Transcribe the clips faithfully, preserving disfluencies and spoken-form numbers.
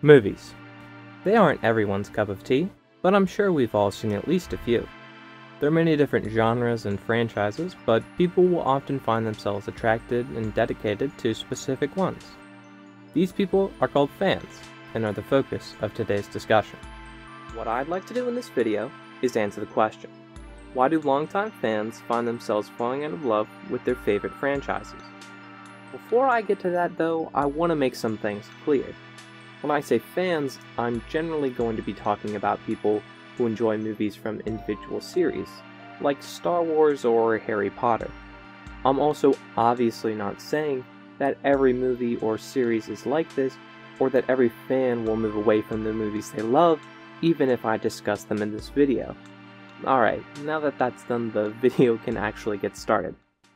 Movies. They aren't everyone's cup of tea, but I'm sure we've all seen at least a few. There are many different genres and franchises, but people will often find themselves attracted and dedicated to specific ones. These people are called fans, and are the focus of today's discussion. What I'd like to do in this video is answer the question, why do longtime fans find themselves falling out of love with their favorite franchises? Before I get to that though, I want to make some things clear. When I say fans, I'm generally going to be talking about people who enjoy movies from individual series, like Star Wars or Harry Potter. I'm also obviously not saying that every movie or series is like this, or that every fan will move away from the movies they love, even if I discuss them in this video. Alright, now that that's done, the video can actually get started.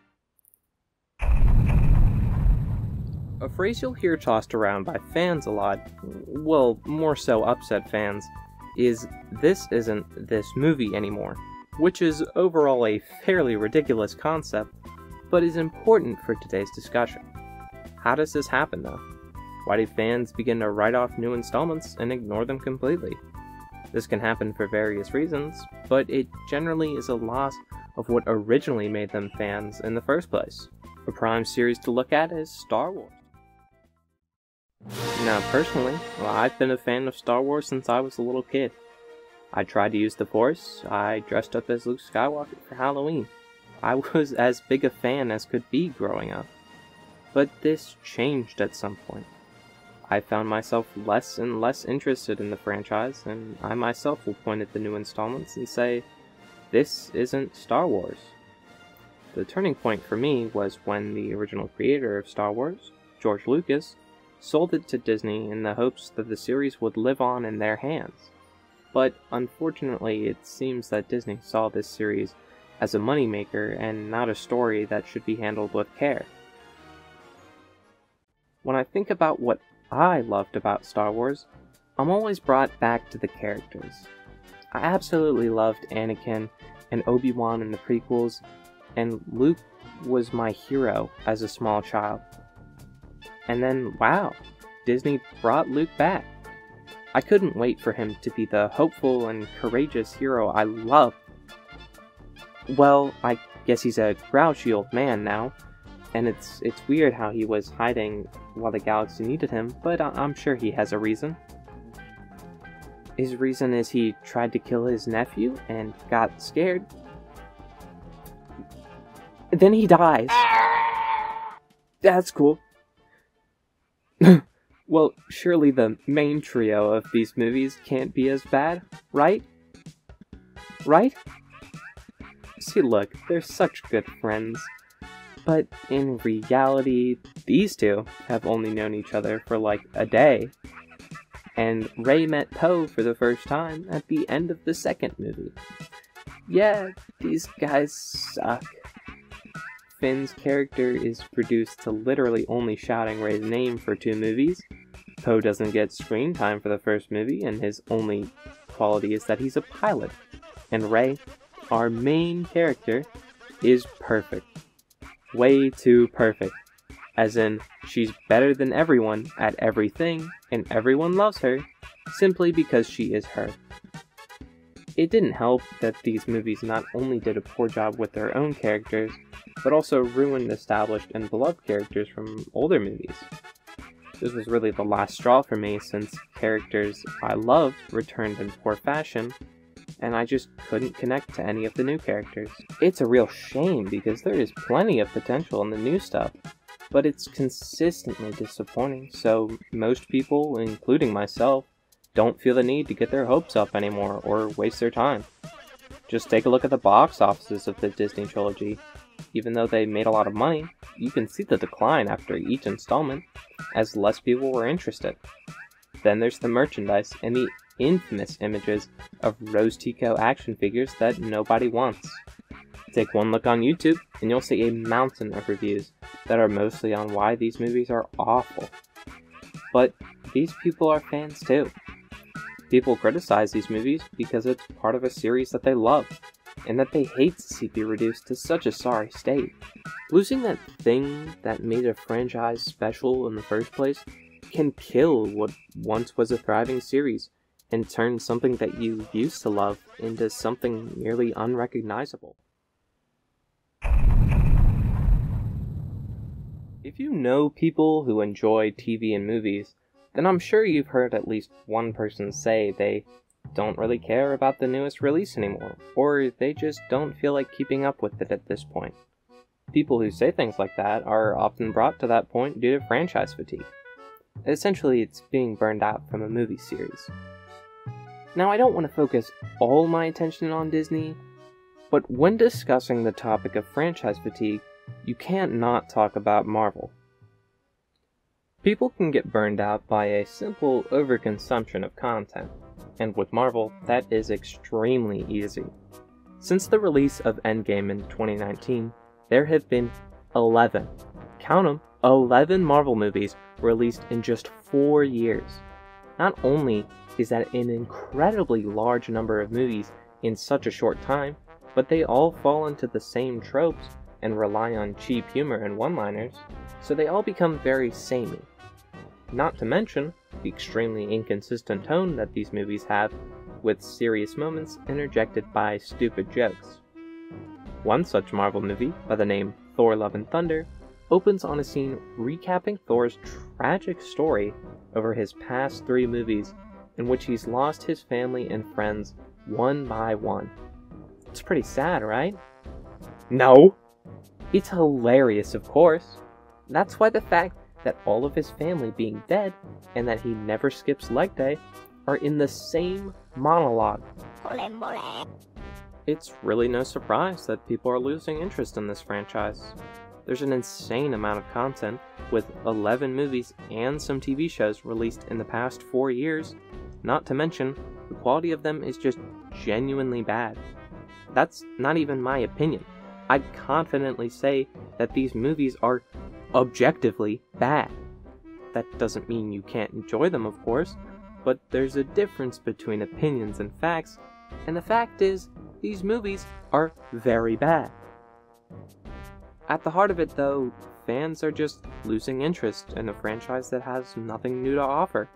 A phrase you'll hear tossed around by fans a lot, well, more so upset fans, is "this isn't this movie anymore," which is overall a fairly ridiculous concept, but is important for today's discussion. How does this happen though? Why do fans begin to write off new installments and ignore them completely? This can happen for various reasons, but it generally is a loss of what originally made them fans in the first place. A prime series to look at is Star Wars. Now personally, well, I've been a fan of Star Wars since I was a little kid. I tried to use the Force, I dressed up as Luke Skywalker for Halloween. I was as big a fan as could be growing up. But this changed at some point. I found myself less and less interested in the franchise, and I myself will point at the new installments and say, this isn't Star Wars. The turning point for me was when the original creator of Star Wars, George Lucas, sold it to Disney in the hopes that the series would live on in their hands. But unfortunately, it seems that Disney saw this series as a moneymaker and not a story that should be handled with care. When I think about what I loved about Star Wars, I'm always brought back to the characters. I absolutely loved Anakin and Obi-Wan in the prequels, and Luke was my hero as a small child. And then, wow, Disney brought Luke back. I couldn't wait for him to be the hopeful and courageous hero I love. Well, I guess he's a grouchy old man now, and it's it's weird how he was hiding while the galaxy needed him, but I I'm sure he has a reason. His reason is he tried to kill his nephew and got scared. Then he dies. That's cool. Well, surely the main trio of these movies can't be as bad, right? Right? See, look, they're such good friends. But in reality, these two have only known each other for like a day. And Rey met Poe for the first time at the end of the second movie. Yeah, these guys suck. Finn's character is reduced to literally only shouting Rey's name for two movies. Poe doesn't get screen time for the first movie, and his only quality is that he's a pilot. And Rey, our main character, is perfect. Way too perfect. As in, she's better than everyone at everything, and everyone loves her, simply because she is her. It didn't help that these movies not only did a poor job with their own characters, but also ruined established and beloved characters from older movies. This was really the last straw for me, since characters I loved returned in poor fashion, and I just couldn't connect to any of the new characters. It's a real shame because there is plenty of potential in the new stuff, but it's consistently disappointing, so most people, including myself, don't feel the need to get their hopes up anymore or waste their time. Just take a look at the box offices of the Disney trilogy. Even though they made a lot of money, you can see the decline after each installment, as less people were interested. Then there's the merchandise and the infamous images of Rose Tico action figures that nobody wants. Take one look on YouTube, and you'll see a mountain of reviews that are mostly on why these movies are awful. But these people are fans too. People criticize these movies because it's part of a series that they love, and that they hate to see be reduced to such a sorry state. Losing that thing that made a franchise special in the first place can kill what once was a thriving series and turn something that you used to love into something nearly unrecognizable. If you know people who enjoy T V and movies, then I'm sure you've heard at least one person say they don't really care about the newest release anymore, or they just don't feel like keeping up with it at this point. People who say things like that are often brought to that point due to franchise fatigue. Essentially, it's being burned out from a movie series. Now, I don't want to focus all my attention on Disney, but when discussing the topic of franchise fatigue, you can't not talk about Marvel. People can get burned out by a simple overconsumption of content, and with Marvel, that is extremely easy. Since the release of Endgame in twenty nineteen, there have been eleven, count them, eleven Marvel movies released in just four years. Not only is that an incredibly large number of movies in such a short time, but they all fall into the same tropes and rely on cheap humor and one-liners, so they all become very samey. Not to mention the extremely inconsistent tone that these movies have, with serious moments interjected by stupid jokes. One such Marvel movie, by the name Thor: Love and Thunder, opens on a scene recapping Thor's tragic story over his past three movies, in which he's lost his family and friends one by one. It's pretty sad, right? No! It's hilarious, of course. That's why the fact that all of his family being dead, and that he never skips leg day, are in the same monologue. It's really no surprise that people are losing interest in this franchise. There's an insane amount of content, with eleven movies and some T V shows released in the past four years, not to mention, the quality of them is just genuinely bad. That's not even my opinion. I'd confidently say that these movies are objectively bad. That doesn't mean you can't enjoy them, of course, but there's a difference between opinions and facts, and the fact is, these movies are very bad. At the heart of it, though, fans are just losing interest in a franchise that has nothing new to offer.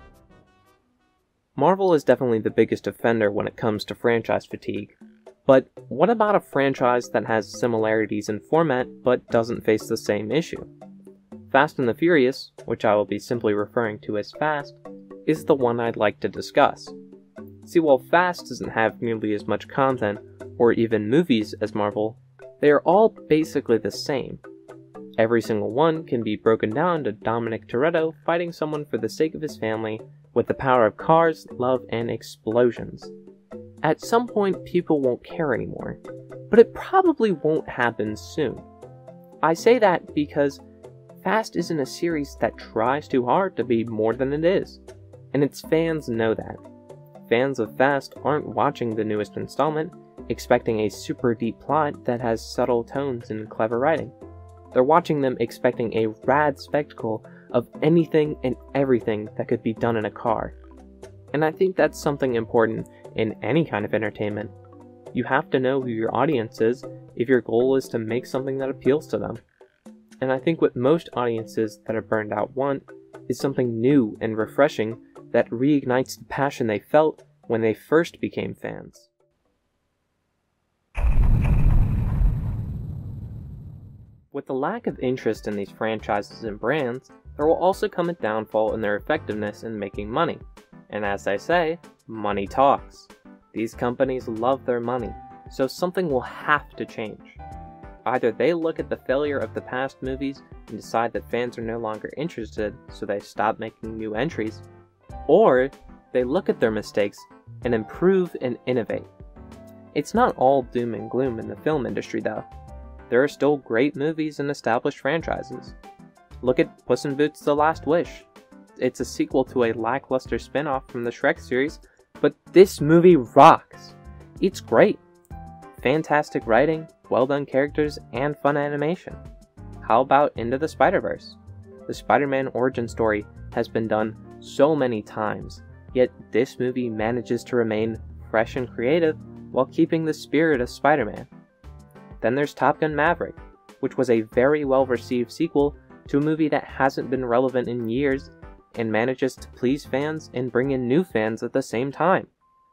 Marvel is definitely the biggest offender when it comes to franchise fatigue, but what about a franchise that has similarities in format but doesn't face the same issue? Fast and the Furious, which I will be simply referring to as Fast, is the one I'd like to discuss. See, while Fast doesn't have nearly as much content, or even movies as Marvel, they are all basically the same. Every single one can be broken down to Dominic Toretto fighting someone for the sake of his family with the power of cars, love, and explosions. At some point, people won't care anymore, but it probably won't happen soon. I say that because Fast isn't a series that tries too hard to be more than it is, and its fans know that. Fans of Fast aren't watching the newest installment expecting a super deep plot that has subtle tones and clever writing. They're watching them expecting a rad spectacle of anything and everything that could be done in a car. And I think that's something important in any kind of entertainment. You have to know who your audience is if your goal is to make something that appeals to them. And I think what most audiences that are burned out want is something new and refreshing that reignites the passion they felt when they first became fans. With the lack of interest in these franchises and brands, there will also come a downfall in their effectiveness in making money. And as I say, money talks. These companies love their money, so something will have to change. Either they look at the failure of the past movies and decide that fans are no longer interested, so they stop making new entries, or they look at their mistakes and improve and innovate. It's not all doom and gloom in the film industry, though. There are still great movies and established franchises. Look at Puss in Boots: The Last Wish. It's a sequel to a lackluster spin-off from the Shrek series, but this movie rocks. It's great. Fantastic writing, well-done characters, and fun animation. How about Into the Spider-Verse? The Spider-Man origin story has been done so many times, yet this movie manages to remain fresh and creative while keeping the spirit of Spider-Man. Then there's Top Gun: Maverick, which was a very well-received sequel to a movie that hasn't been relevant in years, and manages to please fans and bring in new fans at the same time.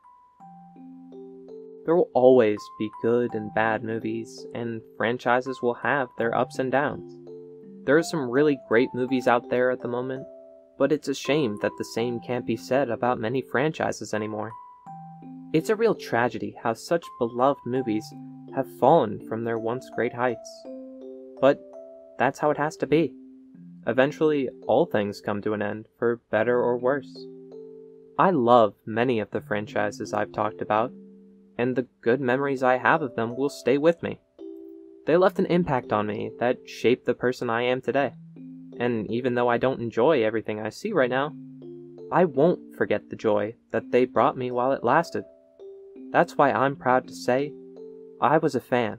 There will always be good and bad movies, and franchises will have their ups and downs. There are some really great movies out there at the moment, but it's a shame that the same can't be said about many franchises anymore. It's a real tragedy how such beloved movies have fallen from their once great heights. But that's how it has to be. Eventually, all things come to an end, for better or worse. I love many of the franchises I've talked about, and the good memories I have of them will stay with me. They left an impact on me that shaped the person I am today. And even though I don't enjoy everything I see right now, I won't forget the joy that they brought me while it lasted. That's why I'm proud to say, I was a fan.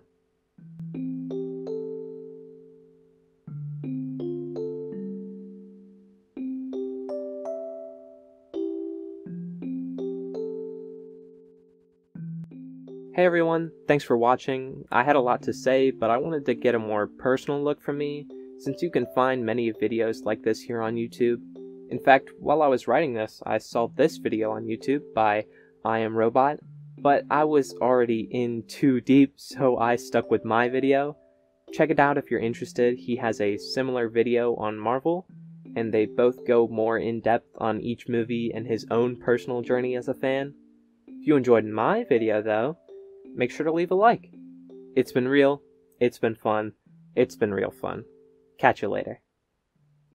Hey everyone, thanks for watching. I had a lot to say, but I wanted to get a more personal look from me, since you can find many videos like this here on YouTube. In fact, while I was writing this, I saw this video on YouTube by I Am Robot, but I was already in too deep, so I stuck with my video. Check it out if you're interested. He has a similar video on Marvel, and they both go more in depth on each movie and his own personal journey as a fan. If you enjoyed my video though, make sure to leave a like. It's been real, it's been fun, it's been real fun. Catch you later.